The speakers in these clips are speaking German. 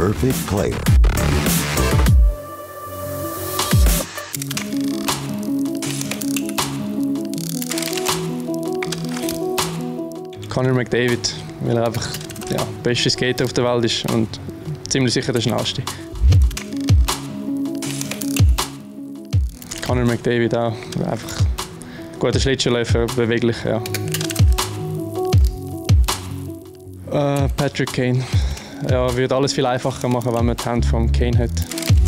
Perfect player. Connor McDavid, weil er einfach der beste Skater auf der Welt ist und ziemlich sicher der schnellste. Connor McDavid auch, einfach guter Schlittschuhläufer, beweglich, ja. Patrick Kane, ja, würde alles viel einfacher machen, wenn man die Hand von Kane hat.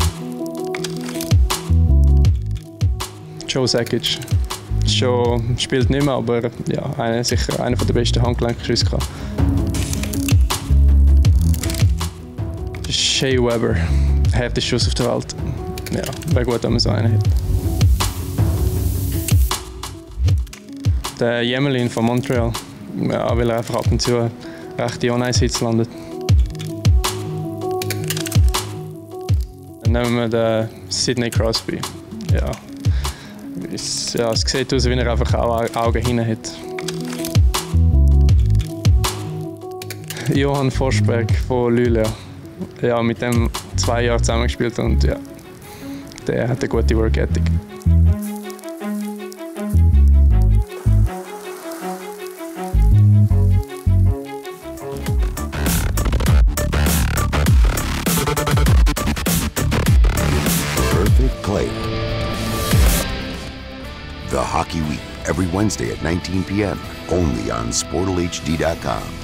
Joe Sakic, schon spielt nicht mehr, aber ja, sicher einer der besten Handgelenkschüsse gehabt. Shea Weber, der härteste Schuss auf der Welt. Ja, wäre gut, wenn man so einen hat. Der Jemelin von Montreal, ja, weil er einfach ab und zu recht in On-Ice-Hits landet. Dann nehmen wir den Sidney Crosby. Ja. Es sieht aus, wie er einfach auch Augen hinten hat. Johann Forsberg von Luleå. Ja, mit dem 2 Jahre zusammengespielt und ja, der hat eine gute Work Ethic. Perfect player. The Hockey Week, every Wednesday at 19 p.m. only on SportalHD.com.